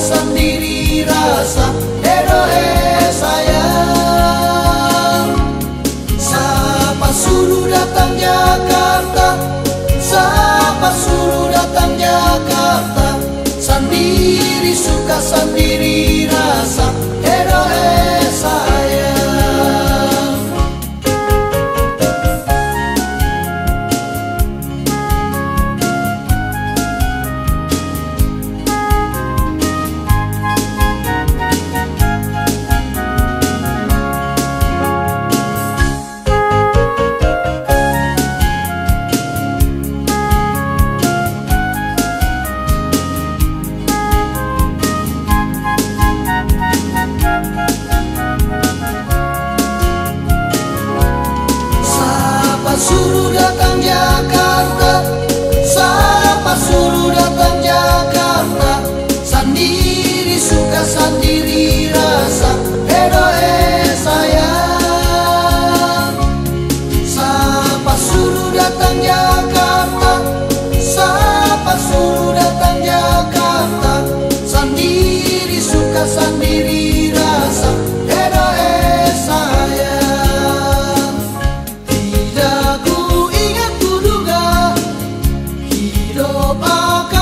sendiri rasa sayang. Siapa suruh datang Jakarta, siapa suruh datang Jakarta, sendiri suka sendiri rasa sayang. Suruh datang Jakarta, siapa suruh datang Jakarta, sendiri suka sendiri rasa sayang. Siapa suruh datang Jakarta, siapa suruh datang Jakarta, sendiri suka sendiri rasa sayang. Hidup akan